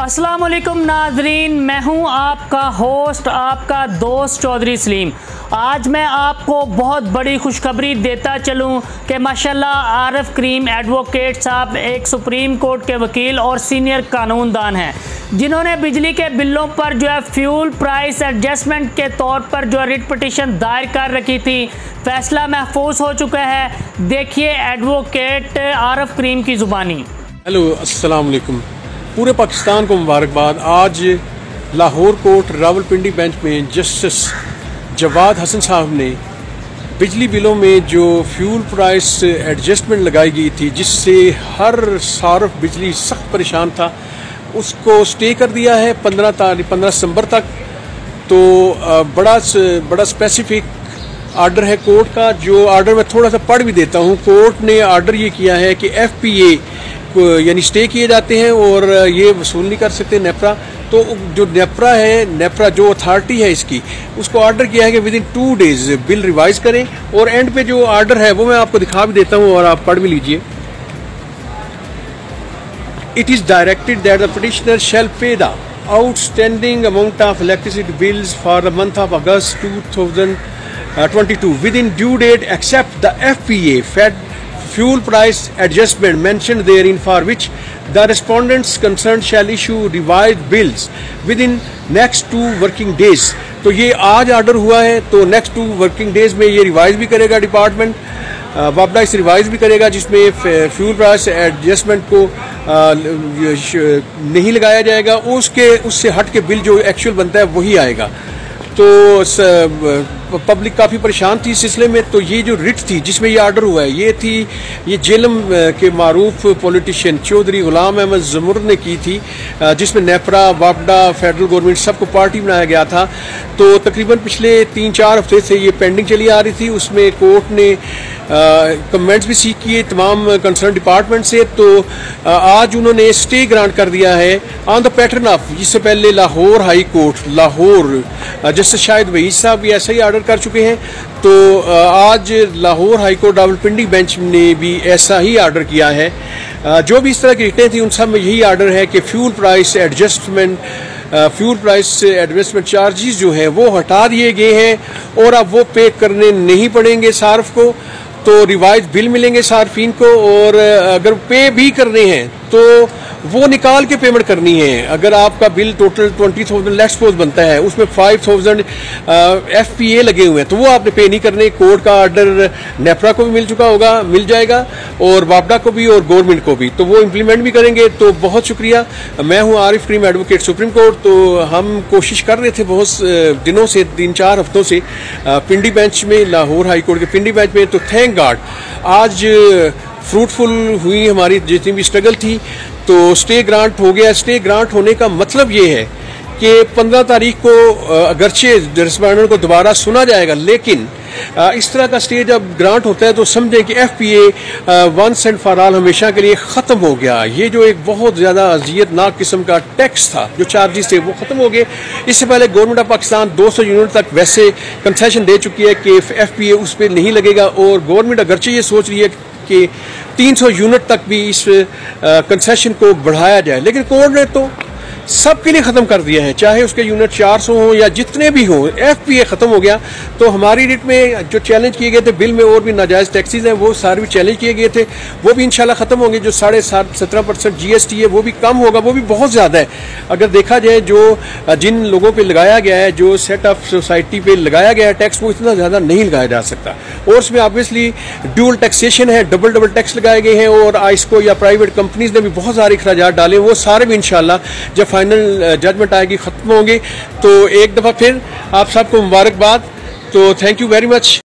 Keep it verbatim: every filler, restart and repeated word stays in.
अस्सलाम वालेकुम नाजरीन, मैं हूं आपका होस्ट, आपका दोस्त चौधरी सलीम। आज मैं आपको बहुत बड़ी खुशखबरी देता चलूं कि माशाल्लाह आरिफ करीम एडवोकेट साहब एक सुप्रीम कोर्ट के वकील और सीनियर कानूनदान हैं, जिन्होंने बिजली के बिलों पर जो है फ्यूल प्राइस एडजस्टमेंट के तौर पर जो रिट पटिशन दायर कर रखी थी। फैसला महफूज हो चुका है। देखिए एडवोकेट आरिफ करीम की ज़ुबानी। हेलो, अस्सलाम वालेकुम। पूरे पाकिस्तान को मुबारकबाद। आज लाहौर कोर्ट रावलपिंडी बेंच में जस्टिस जवाद हसन साहब ने बिजली बिलों में जो फ्यूल प्राइस एडजस्टमेंट लगाई गई थी, जिससे हर सार्फ बिजली सख्त परेशान था, उसको स्टे कर दिया है पंद्रह तारीख पंद्रह दिसंबर तक। तो बड़ा बड़ा स्पेसिफिक आर्डर है कोर्ट का, जो आर्डर मैं थोड़ा सा पढ़ भी देता हूँ। कोर्ट ने आर्डर ये किया है कि एफ पी ए यानी स्टे किए जाते हैं और ये वसूल नहीं कर सकते नेपरा। तो जो नेपरा है, नेपरा जो अथॉरिटी है इसकी, उसको ऑर्डर किया है कि within two days bill revise करें। और एंड पे जो ऑर्डर है वो मैं आपको दिखा भी देता हूँ और आप पढ़ भी लीजिए। It is directed that the petitioner shall pay the outstanding amount of electricity bills for the month of August two thousand twenty two within due date except the F P A फेड fuel price adjustment mentioned therein, for which the respondents concerned shall issue revised bills within next two working days। तो ये आज order हुआ है, तो next to working days में ये revise भी करेगा डिपार्टमेंट, वापडा इस रिवाइज भी करेगा, जिसमें फ्यूल प्राइस एडजस्टमेंट को आ, नहीं लगाया जाएगा। उसके उससे हट के बिल जो एक्चुअल बनता है वही आएगा। तो पब्लिक काफ़ी परेशान थी इस सिलसिले में। तो ये जो रिट थी जिसमें ये ऑर्डर हुआ है, ये थी ये जेलम के मारूफ पॉलिटिशियन चौधरी गुलाम अहमद जमुर ने की थी, जिसमें नेपरा, वापडा, फेडरल गवर्नमेंट सबको पार्टी बनाया गया था। तो तकरीबन पिछले तीन चार हफ्ते से ये पेंडिंग चली आ रही थी। उसमें कोर्ट ने कमेंट्स भी सीख किए तमाम कंसर्न डिपार्टमेंट से। तो आ, आज उन्होंने स्टे ग्रांट कर दिया है ऑन द पैटर्न ऑफ, जिससे पहले Lahore high court Lahore justice Shahid Waheed साहब भी ऐसा ही ऑर्डर कर चुके हैं। तो आज Lahore high court Rawalpindi bench ने भी ऐसा ही ऑर्डर किया है। जो भी इस तरह की रिटें थी उन सब में यही ऑर्डर है कि fuel price adjustment fuel price adjustment charges जो हैं वो हटा दिए गए हैं और अब वो पे करने नहीं पड़ेंगे सार्फ को। तो रिवाइज बिल मिलेंगे सार्फिन को, और अगर पे भी करने हैं तो वो निकाल के पेमेंट करनी है। अगर आपका bill total twenty thousand let's suppose बनता है, उसमें five thousand F P A लगे हुए हैं, तो वो आपने पे नहीं करने। कोर्ट का ऑर्डर नेपरा को भी मिल चुका होगा, मिल जाएगा, और वापडा को भी और गवर्नमेंट को भी, तो वो इम्प्लीमेंट भी करेंगे। तो बहुत शुक्रिया। मैं हूँ Arif Karim advocate supreme court. तो हम कोशिश कर रहे थे बहुत दिनों से, तीन चार हफ्तों से, पिंडी बेंच में, लाहौर हाई कोर्ट के पिंडी बेंच में। तो थैंक गॉड आज फ्रूटफुल हुई हमारी जितनी भी स्ट्रगल थी। तो स्टे ग्रांट हो गया। स्टे ग्रांट होने का मतलब ये है कि पंद्रह तारीख को अगरचे रिस्पोंडेंट को दोबारा सुना जाएगा, लेकिन इस तरह का स्टे जब ग्रांट होता है तो समझें कि F P A once and for all हमेशा के लिए ख़त्म हो गया। ये जो एक बहुत ज़्यादा अजियतनाक किस्म का टैक्स था, जो चार्जेस थे, वो ख़त्म हो गए। इससे पहले गवर्नमेंट ऑफ पाकिस्तान दो सौ यूनिट तक वैसे कंसेशन दे चुकी है कि एफ पी ए उस पर नहीं लगेगा, और गवर्नमेंट अगरचे ये सोच रही है कि तीन सौ यूनिट तक भी इस कंसेशन को बढ़ाया जाए, लेकिन कोर्ट ने तो सबके लिए ख़त्म कर दिया है, चाहे उसके यूनिट चार सौ हों या जितने भी हों, एफ पी ए ख़त्म हो गया। तो हमारी रिट में जो चैलेंज किए गए थे बिल में, और भी नाजायज़ टैक्सेस हैं, वो सारे भी चैलेंज किए गए थे, वो भी इंशाल्लाह ख़त्म होंगे। जो साढ़े सात सत्रह परसेंट जी एस टी है वो भी कम होगा, वो भी बहुत ज़्यादा है। अगर देखा जाए जो जिन लोगों पर लगाया गया है, जो सेट ऑफ सोसाइटी पर लगाया गया है टैक्स, वो इतना ज़्यादा नहीं लगाया जा सकता। और उसमें ऑब्वियसली ड्यूअल टैक्सेशन है, डबल डबल टैक्स लगाए गए हैं, और आइस्को या प्राइवेट कंपनीज ने भी बहुत सारे अखराजात डाले, वो सारे भी इंशाल्लाह जब फाइनल जजमेंट आएगी ख़त्म होंगे। तो एक दफ़ा फिर आप सबको मुबारकबाद। तो थैंक यू वेरी मच।